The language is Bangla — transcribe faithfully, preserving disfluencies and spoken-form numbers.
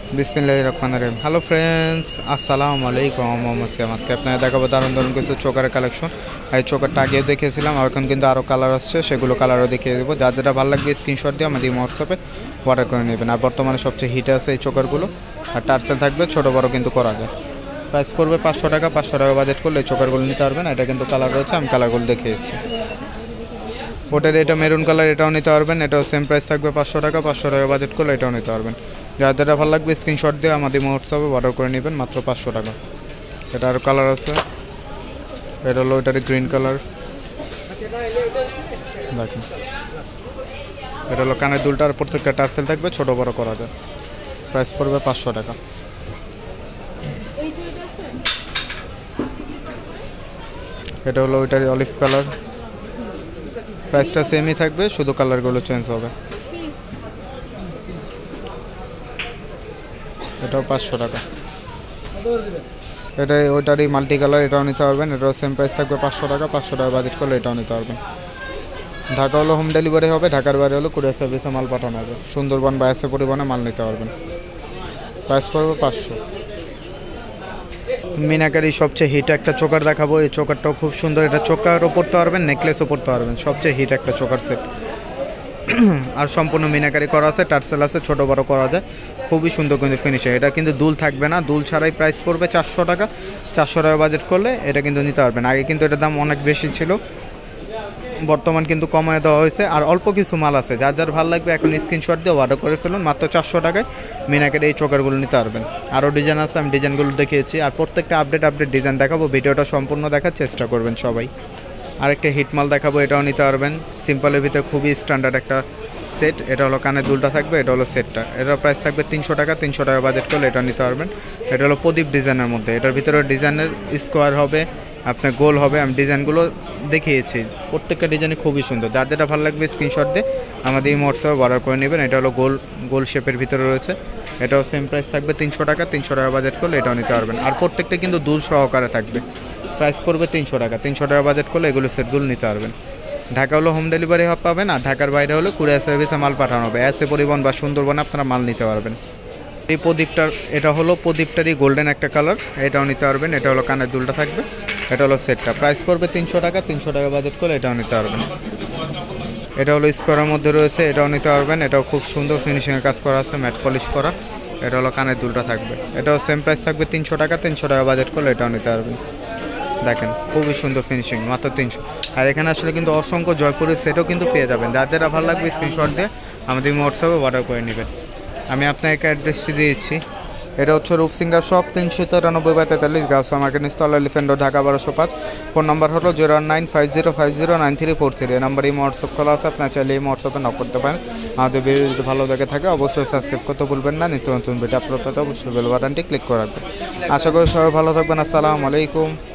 বিসমিল্লাহির রহমানির রহিম। হ্যালো ফ্রেন্ডস, আসসালামু আলাইকুম। সিয়াম আজকে আপনাদের দেখাবো দারুণ দারুণ কিছু চোকারের কালেকশন। এই চোকারটা আগেও দেখিয়েছিলাম, আর এখন কিন্তু আরও কালার আসছে, সেগুলো কালারও দেখিয়ে দেবো। যার যেটা ভালো লাগবে স্ক্রিনশট দিয়ে আমাদের হোয়াটসঅ্যাপে অর্ডার করে নেবেন। আর বর্তমানে সবচেয়ে হিট আছে এই চোকারগুলো, আর টার্সেল থাকবে, ছোটো বড়ো কিন্তু করা যায়। প্রাইস পড়বে পাঁচশো টাকা। পাঁচশো টাকা বাজেট করলে এই চোকারগুলো নিতে পারবেন। এটা কিন্তু কালার রয়েছে, আমি কালারগুলো দেখিয়েছি। ওটার এটা মেরুন কালার, এটাও নিতে পারবেন। এটাও সেম প্রাইস থাকবে পাঁচশো টাকা। পাঁচশো টাকা বাজেট করলে এটাও নিতে পারবেন। যাদের ভালো লাগবে স্ক্রিনশট দিয়ে আমাদের হোয়াটসঅ্যাপে অর্ডার করে নেবেন, মাত্র পাঁচশো টাকা। এটা আরও কালার আছে, এটা হলো এটার গ্রিন কালার, দেখেন। এটা হলো কানের দুলটা, আর প্রত্যেকটা টার্সেল থাকবে, ছোটো বড়ো করা যায়। প্রাইস পড়বে পাঁচশো টাকা। এটা হলো ওইটার অলিভ কালার, প্রাইসটা সেমই থাকবে, শুধু কালারগুলো চেঞ্জ হবে। এটাও পাঁচশো টাকা। এটা ওইটারই মাল্টি কালার, এটাও নিতে পারবেন। এটাও সেম প্রাইস থাকবে পাঁচশো টাকা। পাঁচশো টাকা বাজেট করলে এটাও নিতে পারবেন। ঢাকা হলো হোম ডেলিভারি হবে, ঢাকার বাইরে হলো কুরিয়ার সার্ভিসে মাল পাঠানো হবে। সুন্দরবন বা এসে পরিবহনে মাল নিতে পারবেন। প্রাইস পড়বে পাঁচশো। মিনাকারি সবচেয়ে হিট একটা চোকার দেখাবো। এই চোকারটাও খুব সুন্দর। এটা চোকারও পরতে পারবেন, নেকলেসও পরতে পারবেন। সবচেয়ে হিট একটা চোকার সেট, আর সম্পূর্ণ মিনাকারি করা আছে, টার্সেল আছে, ছোটো বড়ো করা যায়। খুবই সুন্দর কিন্তু ফিনিশিং। এটা কিন্তু দুল থাকবে না, দুল ছাড়াই প্রাইস পড়বে চারশো টাকা। চারশো টাকা বাজেট করলে এটা কিন্তু নিতে পারবেন। আগে কিন্তু এটার দাম অনেক বেশি ছিল, বর্তমান কিন্তু কমায় দেওয়া হয়েছে। আর অল্প কিছু মাল আছে, যার যার ভালো লাগবে এখন স্ক্রিনশট দিয়ে অর্ডার করে ফেলুন। মাত্র চারশো টাকায় মিনাকারি এই চোকারগুলো নিতে পারবেন। আরও ডিজাইন আছে, আমি ডিজাইনগুলো দেখিয়েছি। আর প্রত্যেকটা আপডেট আপডেট ডিজাইন দেখাবো, ভিডিওটা সম্পূর্ণ দেখার চেষ্টা করবেন সবাই। আরেকটা হিটমাল দেখাবো, এটাও নিতে পারবেন। সিম্পলের ভিতরে খুবই স্ট্যান্ডার্ড একটা সেট। এটা হলো কানের দুলটা থাকবে, এটা হলো সেটটা। এটার প্রাইস থাকবে তিনশো টাকা। তিনশো টাকা বাজেট করলে এটা নিতে পারবেন। এটা হলো প্রদীপ ডিজাইনের মধ্যে, এটার ভিতরে ডিজাইনের স্কোয়ার হবে, আপনার গোল হবে। আমি ডিজাইনগুলো দেখিয়েছি, প্রত্যেকটা ডিজাইনই খুবই সুন্দর। যার যেটা ভালো লাগবে স্ক্রিনশট দিয়ে আমাদের এই হোয়াটসঅ্যাপে অর্ডার করে নেবেন। এটা হলো গোল গোল শেপের ভিতরে রয়েছে। এটাও সেম প্রাইস থাকবে তিনশো টাকা। তিনশো টাকা বাজেট করলে এটাও নিতে পারবেন। আর প্রত্যেকটা কিন্তু দুল সহকারে থাকবে। প্রাইস পড়বে তিনশো টাকা। তিনশো টাকা বাজেট করলে এগুলো সেটগুলো নিতে পারবেন। ঢাকা হলো হোম ডেলিভারি হব পাবেন, আর ঢাকার বাইরে হলো কুরিয়ার সার্ভিসে মাল পাঠানো হবে। এসে পরিবহন বা সুন্দরবনে আপনারা মাল নিতে পারবেন। এই প্রদীপটার, এটা হলো প্রদীপটারই গোল্ডেন একটা কালার, এটাও নিতে পারবেন। এটা হলো কানের দুলটা থাকবে, এটা হলো সেটটা। প্রাইস পড়বে তিনশো টাকা। তিনশো টাকা বাজেট করলে এটাও নিতে পারবেন। এটা হলো স্কোয়ারের মধ্যে রয়েছে, এটাও নিতে পারবেন। এটাও খুব সুন্দর ফিনিশিংয়ের কাজ করা আছে, ম্যাট পলিশ করা। এটা হলো কানের দুলটা থাকবে, এটাও সেম প্রাইস থাকবে তিনশো টাকা। তিনশো টাকা বাজেট করলে এটাও নিতে পারবেন। দেখেন খুবই সুন্দর ফিনিশিং, মাত্র তিনশো। আর এখানে আসলে কিন্তু অসংখ্য জয়পুরের সেটও কিন্তু পেয়ে যাবেন। যার যারা ভালো লাগবে স্ক্রিনশট দিয়ে আমাদের হোয়াটসঅ্যাপে অর্ডার করে নেবেন। আমি আপনাকে অ্যাড্রেসটি দিয়েছি। এটা হচ্ছে রূপ সিঙ্গার শপ, তিনশো তিরানব্বই বাই তেতাল্লিশ, গাউসিয়া মার্কেট স্থল, এলিফ্যান্ট রোড, ঢাকা বারোশো পাঁচ। ফোন নাম্বার হলো zero nine five zero five zero nine three four three. এই নাম্বার এই হোয়াটসঅ্যাপ খোলা আছে, আপনার চাইলে এই হোয়াটসঅ্যাপে নক করতে পারেন। আমাদের ভিডিও যদি ভালো দেখে থাকে অবশ্যই সাবস্ক্রাইব করতে ভুলবেন না। নিত্য নতুন ভিডিও আপলোড পেতে অবশ্যই বেল বাটনটি ক্লিক করে রাখবেন। আশা করি সবাই ভালো থাকবেন। আসসালামু আলাইকুম।